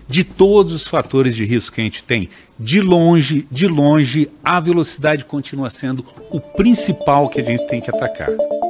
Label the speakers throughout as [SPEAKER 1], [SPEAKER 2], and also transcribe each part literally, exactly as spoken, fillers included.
[SPEAKER 1] de todos os fatores de risco que a gente tem, de longe, de longe, a velocidade continua sendo o principal que a gente tem que atacar.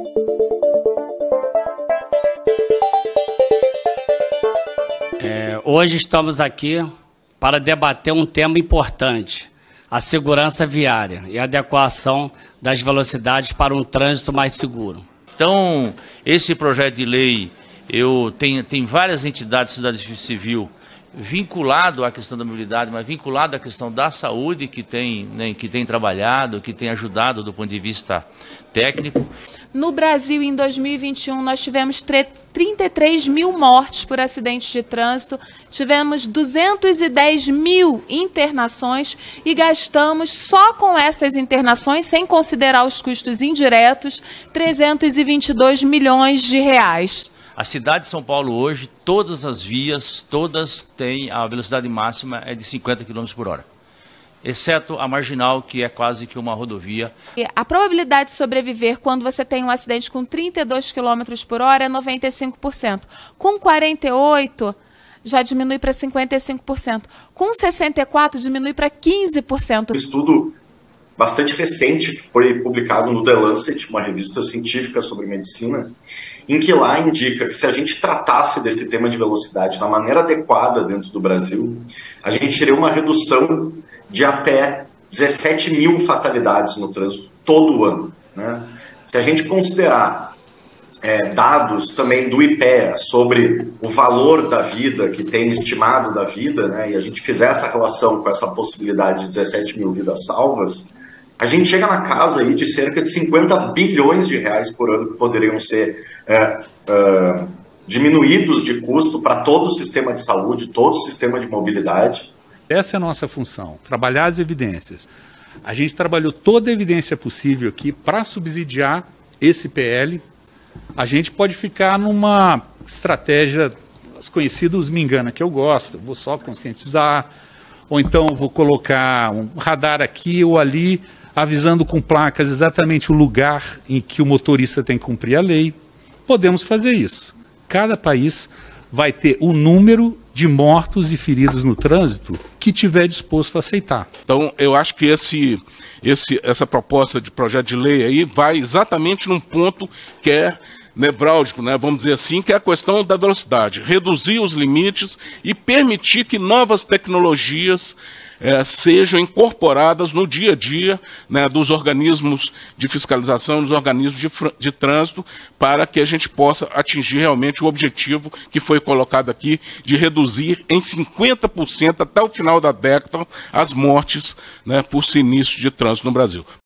[SPEAKER 2] É, hoje estamos aqui para debater um tema importante, a segurança viária e a adequação das velocidades para um trânsito mais seguro.
[SPEAKER 3] Então, esse projeto de lei, eu tenho, tem várias entidades da sociedade civil vinculado à questão da mobilidade, mas vinculado à questão da saúde, que tem, né, que tem trabalhado, que tem ajudado do ponto de vista técnico.
[SPEAKER 4] No Brasil, em dois mil e vinte e um, nós tivemos trinta e três mil mortes por acidentes de trânsito, tivemos duzentas e dez mil internações e gastamos, só com essas internações, sem considerar os custos indiretos, trezentos e vinte e dois milhões de reais.
[SPEAKER 3] A cidade de São Paulo hoje, todas as vias, todas têm a velocidade máxima é de cinquenta quilômetros por hora. Exceto a marginal, que é quase que uma rodovia.
[SPEAKER 4] A probabilidade de sobreviver quando você tem um acidente com trinta e dois quilômetros por hora é noventa e cinco por cento. Com quarenta e oito, já diminui para cinquenta e cinco por cento. Com sessenta e quatro, diminui para quinze por cento.
[SPEAKER 5] Um estudo bastante recente, que foi publicado no The Lancet, uma revista científica sobre medicina, em que lá indica que se a gente tratasse desse tema de velocidade da maneira adequada dentro do Brasil, a gente teria uma redução de até dezessete mil fatalidades no trânsito todo ano, né? Se a gente considerar é, dados também do I P E A sobre o valor da vida, que tem estimado da vida, né, e a gente fizer essa relação com essa possibilidade de dezessete mil vidas salvas, a gente chega na casa aí de cerca de cinquenta bilhões de reais por ano que poderiam ser é, é, diminuídos de custo para todo o sistema de saúde, todo o sistema de mobilidade.
[SPEAKER 1] Essa é a nossa função, trabalhar as evidências. A gente trabalhou toda a evidência possível aqui para subsidiar esse P L. A gente pode ficar numa estratégia, os conhecidos me enganam, que eu gosto, vou só conscientizar, ou então vou colocar um radar aqui ou ali, avisando com placas exatamente o lugar em que o motorista tem que cumprir a lei. Podemos fazer isso. Cada país vai ter o número de mortos e feridos no trânsito que tiver disposto a aceitar.
[SPEAKER 6] Então, eu acho que esse, esse, essa proposta de projeto de lei aí vai exatamente num ponto que é nevrálgico, né, vamos dizer assim, que é a questão da velocidade. Reduzir os limites e permitir que novas tecnologias É, sejam incorporadas no dia a dia, né, dos organismos de fiscalização, dos organismos de, de trânsito, para que a gente possa atingir realmente o objetivo que foi colocado aqui de reduzir em cinquenta por cento até o final da década as mortes, né, por sinistro de trânsito no Brasil.